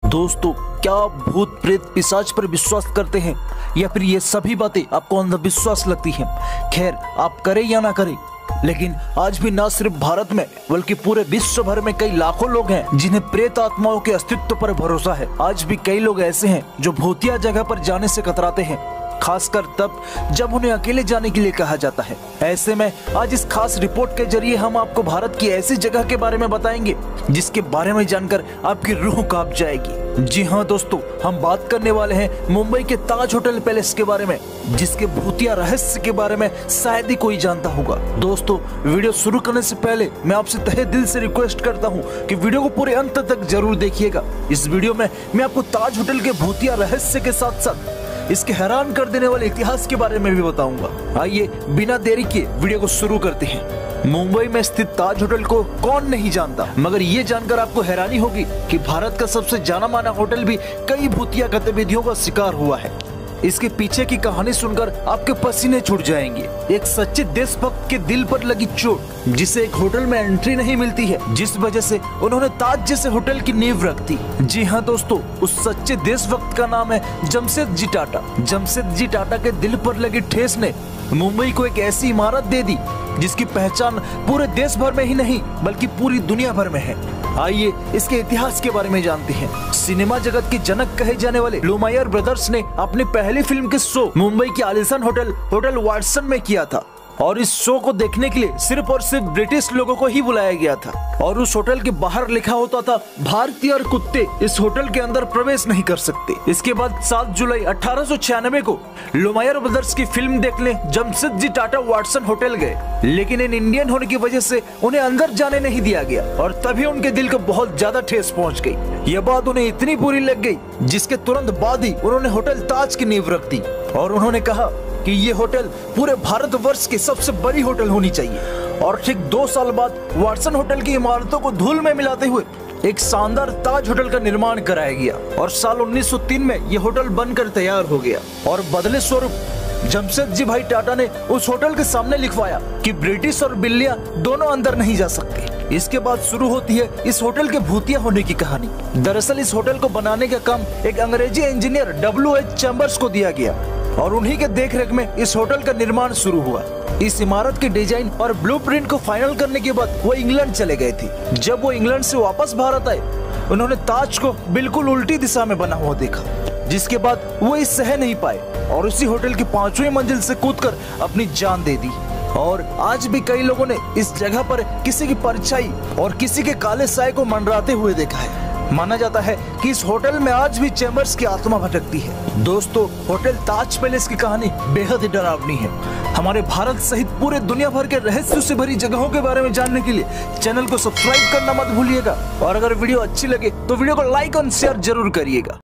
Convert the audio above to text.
दोस्तों, क्या आप भूत प्रेत पिशाच पर विश्वास करते हैं या फिर ये सभी बातें आपको अंधविश्वास लगती हैं? खैर, आप करें या ना करें, लेकिन आज भी न सिर्फ भारत में बल्कि पूरे विश्व भर में कई लाखों लोग हैं जिन्हें प्रेत आत्माओं के अस्तित्व पर भरोसा है। आज भी कई लोग ऐसे हैं जो भूतिया जगह पर जाने से कतराते हैं, खासकर तब जब उन्हें अकेले जाने के लिए कहा जाता है। ऐसे में आज इस खास रिपोर्ट के जरिए हम आपको भारत की ऐसी जगह के बारे में बताएंगे जिसके बारे में जानकर आपकी रूह कांप जाएगी। जी हाँ दोस्तों, हम बात करने वाले हैं मुंबई के ताज होटल पैलेस के बारे में, जिसके भूतिया रहस्य के बारे में शायद ही कोई जानता होगा। दोस्तों, वीडियो शुरू करने से पहले मैं आपसे तहे दिल से रिक्वेस्ट करता हूँ कि वीडियो को पूरे अंत तक जरूर देखिएगा। इस वीडियो में मैं आपको ताज होटल के भूतिया रहस्य के साथ साथ इसके हैरान कर देने वाले इतिहास के बारे में भी बताऊंगा। आइए बिना देरी के वीडियो को शुरू करते हैं। मुंबई में स्थित ताज होटल को कौन नहीं जानता, मगर ये जानकर आपको हैरानी होगी कि भारत का सबसे जाना माना होटल भी कई भूतिया गतिविधियों का शिकार हुआ है। इसके पीछे की कहानी सुनकर आपके पसीने छूट जाएंगे। एक सच्चे देशभक्त के दिल पर लगी चोट, जिसे एक होटल में एंट्री नहीं मिलती है, जिस वजह से उन्होंने ताज जैसे होटल की नींव रख दी। जी हाँ दोस्तों, उस सच्चे देशभक्त का नाम है जमशेदजी टाटा। जमशेदजी टाटा के दिल पर लगी ठेस ने मुंबई को एक ऐसी इमारत दे दी जिसकी पहचान पूरे देश भर में ही नहीं बल्कि पूरी दुनिया भर में है। आइए इसके इतिहास के बारे में जानते हैं। सिनेमा जगत के जनक कहे जाने वाले लुमायर ब्रदर्स ने अपनी पहली फिल्म के शो मुंबई के आलीशान होटल वाटसन में किया था, और इस शो को देखने के लिए सिर्फ और सिर्फ ब्रिटिश लोगों को ही बुलाया गया था। और उस होटल के बाहर लिखा होता था, भारतीय और कुत्ते इस होटल के अंदर प्रवेश नहीं कर सकते। इसके बाद 7 जुलाई 1896 को लुमायर ब्रदर्स की फिल्म देखने जमशेदजी टाटा वाटसन होटल गए, लेकिन इन इंडियन होने की वजह से उन्हें अंदर जाने नहीं दिया गया, और तभी उनके दिल को बहुत ज्यादा ठेस पहुंच गई। यह बात उन्हें इतनी बुरी लग गई, जिसके तुरंत बाद ही उन्होंने होटल ताज की नींव रख दी, और उन्होंने कहा कि ये होटल पूरे भारतवर्ष की सबसे बड़ी होटल होनी चाहिए। और ठीक 2 साल बाद वाटसन होटल की इमारतों को धूल में मिलाते हुए एक शानदार ताज होटल का निर्माण कराया गया, और साल 1903 में यह होटल बनकर तैयार हो गया। और बदले स्वरूप जमशेदजी भाई टाटा ने उस होटल के सामने लिखवाया कि ब्रिटिश और बिल्लियां दोनों अंदर नहीं जा सकते। इसके बाद शुरू होती है इस होटल के भूतिया होने की कहानी। दरअसल इस होटल को बनाने का काम एक अंग्रेजी इंजीनियर W.H. चैम्बर्स को दिया गया, और उन्हीं के देखरेख में इस होटल का निर्माण शुरू हुआ। इस इमारत के डिजाइन और ब्लूप्रिंट को फाइनल करने के बाद वो इंग्लैंड चले गए थे। जब वो इंग्लैंड से वापस भारत आए, उन्होंने ताज को बिल्कुल उल्टी दिशा में बना हुआ देखा, जिसके बाद वो इस सह नहीं पाए और उसी होटल की 5वीं मंजिल से कूदकर अपनी जान दे दी। और आज भी कई लोगों ने इस जगह पर किसी की परछाई और किसी के काले साए को मंडराते हुए देखा है। माना जाता है कि इस होटल में आज भी चैम्बर्स की आत्मा भटकती है। दोस्तों, होटल ताज पैलेस की कहानी बेहद ही डरावनी है। हमारे भारत सहित पूरे दुनिया भर के रहस्यों से भरी जगहों के बारे में जानने के लिए चैनल को सब्सक्राइब करना मत भूलिएगा, और अगर वीडियो अच्छी लगे तो वीडियो को लाइक और शेयर जरूर करिएगा।